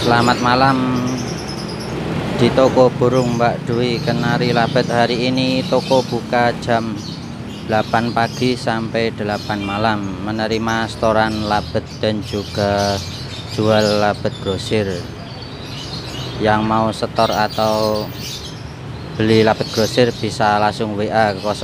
Selamat malam di toko burung Mbak Dwi Kenari Labet. Hari ini toko buka jam 8 pagi sampai 8 malam, menerima setoran labet dan juga jual labet grosir. Yang mau setor atau beli labet grosir bisa langsung WA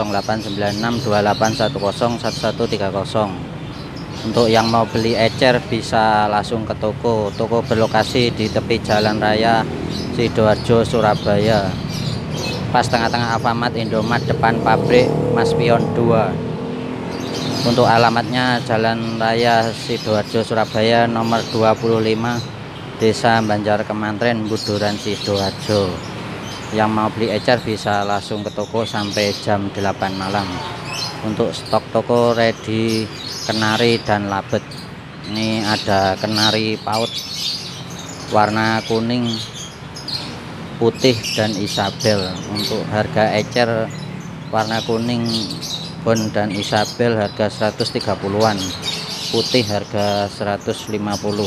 089628101130. Untuk yang mau beli ecer bisa langsung ke toko. Toko berlokasi di tepi Jalan Raya Sidoarjo, Surabaya, pas tengah-tengah Alfamart Indomaret, depan pabrik Mas Pion 2. Untuk alamatnya Jalan Raya Sidoarjo, Surabaya, nomor 25, Desa Banjar Kemantren, Buduran, Sidoarjo. Yang mau beli ecer bisa langsung ke toko sampai jam 8 malam. Untuk stok toko ready kenari dan labet. Ini ada kenari paut warna kuning, putih dan Isabel. Untuk harga ecer warna kuning bon dan Isabel harga 130-an, putih harga 150.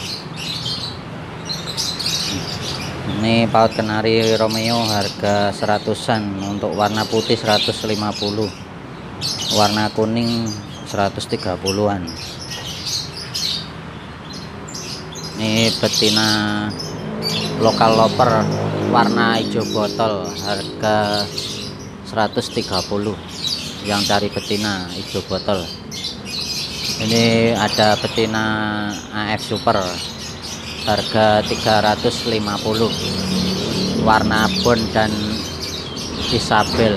Ini paut kenari Romeo harga 100-an. Untuk warna putih 150, warna kuning 130-an. Ini betina lokal loper warna hijau botol harga 130. Yang cari betina hijau botol. Ini ada betina AF Super harga 350, warna bon dan Isabel.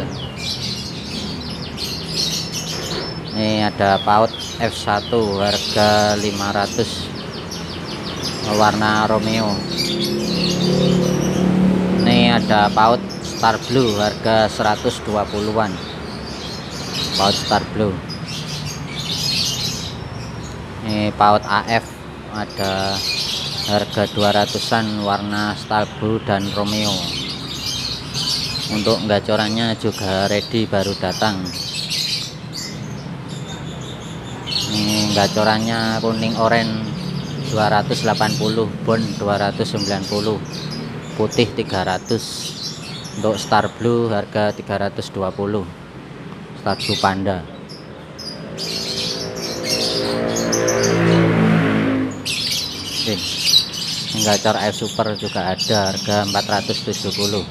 Ini ada paut F1 harga 500, warna Romeo. Ini ada paut Star Blue harga 120-an, paut Star Blue. Ini paut AF ada harga 200-an, warna Star Blue dan Romeo. Untuk gacorannya juga ready, baru datang. Ini gacorannya kuning oren 280, bon 290, putih 300. Untuk Star Blue harga 320, Star Blue Panda. Oke. Gacor F Super juga ada harga 470,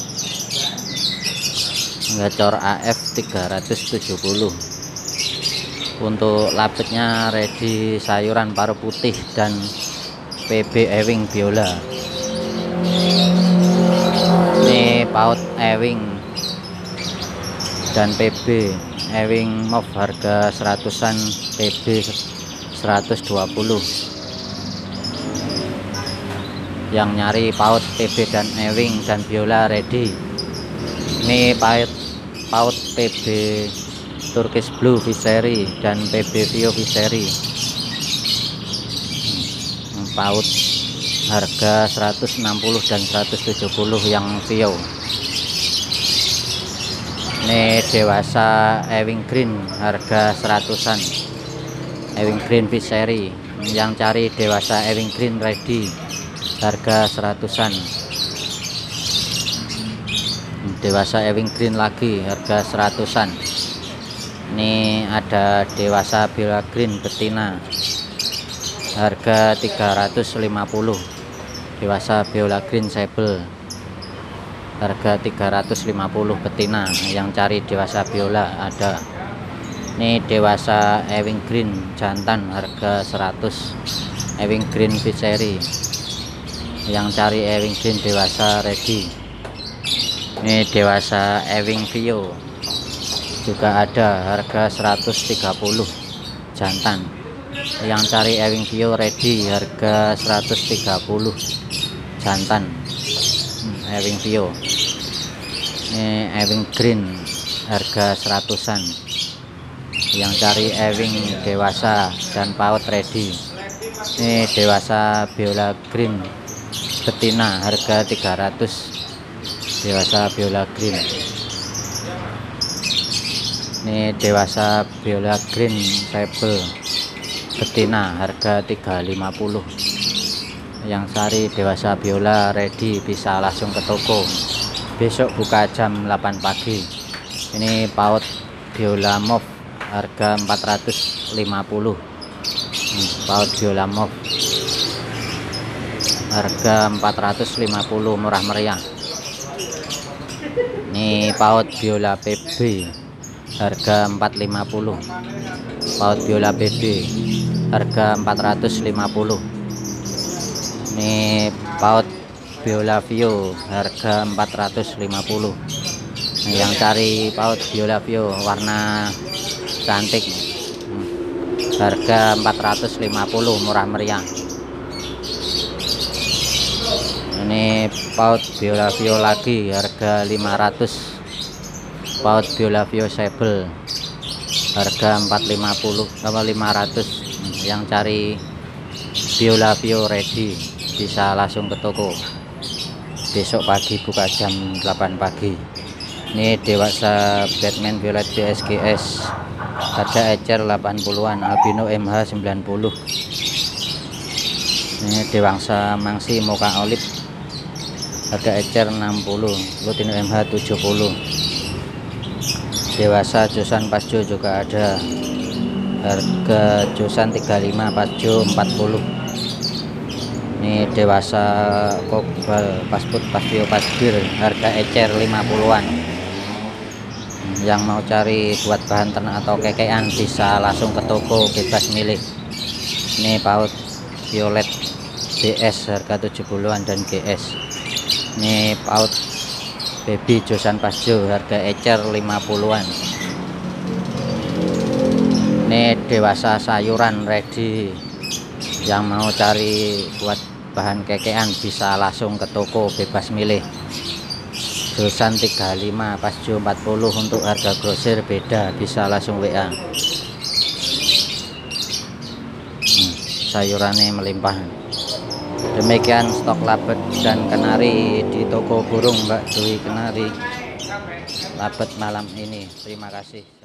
gacor AF 370. Untuk labetnya ready sayuran paruh putih dan PB Ewing Biola. Ini paut Ewing dan PB Ewing Move harga 100-an, PB 120. Yang nyari paut PB dan Ewing dan Biola ready. Ini paut PB Turkish Blue Fishery dan PB Vio Fishery. Paut harga 160 dan 170 yang Vio. Ini dewasa Ewing Green harga 100-an, Ewing Green Fishery. Yang cari dewasa Ewing Green ready harga 100-an. Dewasa Ewing Green lagi harga 100-an. Ini ada dewasa Biola Green betina harga 350, dewasa Biola Green Sable harga 350 betina. Yang cari dewasa Biola ada. Ini dewasa Ewing Green jantan harga 100, Ewing Green Fishery. Yang cari Ewing Green dewasa ready. Ini dewasa Ewing Vio juga ada harga 130, jantan. Yang cari Ewing Vio ready harga 130, jantan. Ewing Vio. Ini Ewing Green harga 100-an. Yang cari Ewing dewasa dan paut ready. Ini dewasa Biola Green betina harga 300, dewasa Biola Green. Ini dewasa Biola Green Sable betina harga 350. yang cari dewasa biola ready bisa langsung ke toko. Besok buka jam 8 pagi. Ini paut biola mauve harga 450. Paut biola mauve harga 450, murah meriah. Ini paut biola PB harga 450. Paut biola PB harga 450. Ini paut biola Vio harga 450. Nah, yang cari paut biola Vio warna cantik harga 450, murah meriah. Ini paut biola Vio lagi harga 500. Paut biola Vio Sable harga 450 sama 500. Yang cari biola Vio ready bisa langsung ke toko. Besok pagi buka jam 8 pagi. Ini dewasa Batman Violet BSGS harga ecer 80-an, albino MH 90. Ini dewasa Mangsi Mocha Olive harga ecer 60, lutino MH 70. Dewasa Josan Pasjo juga ada, harga Josan 35, Pasjo 40. Ini dewasa Kobal Pasput Pasbio Pasbir harga ecer 50-an. Yang mau cari buat bahan ternak atau kekean bisa langsung ke toko, bebas milih. Ini paut violet DS harga 70-an dan GS. Ini paut baby Josan Pasjo harga ecer 50-an. Ini dewasa sayuran ready. Yang mau cari buat bahan kekean bisa langsung ke toko, bebas milih. Josan 35, Pasjo 40. Untuk harga grosir beda, bisa langsung WA. Sayurannya melimpah. Demikian stok labet dan kenari di toko burung Mbak Dwi Kenari labet malam ini. Terima kasih.